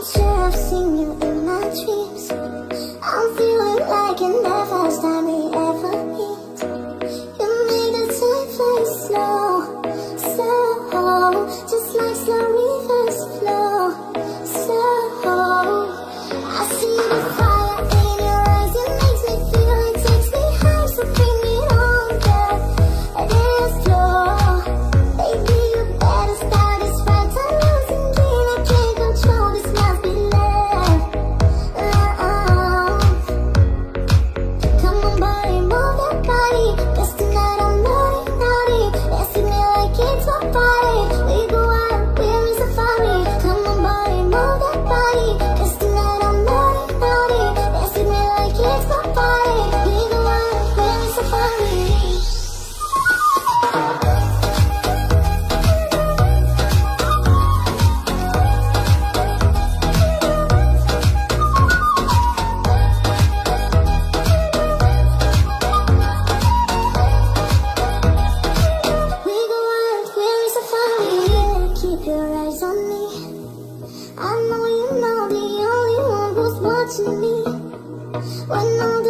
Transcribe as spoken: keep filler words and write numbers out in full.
I'm sure I've seen you in my dreams. I'm feeling like in the first time we ever meet. You make the time fly slow, slow, just like slow rivers flow, slow. I see the fire in your eyes, it makes me feel, it takes me high, so bring me on there, this floor. Baby, you better start this right, I'm losing gain, I can't control, this must be love, love. Come on buddy, move that body, 'cause tonight I'm naughty, naughty, dancing me like it's my party. We go out, we're in safari. Come on buddy, move that body, 'cause tonight I'm naughty, naughty, dancing me like it's my party. We go out, we're in safari. We go out, we're in safari. Keep your eyes on me. I know you know the only one who's watching me. When I'm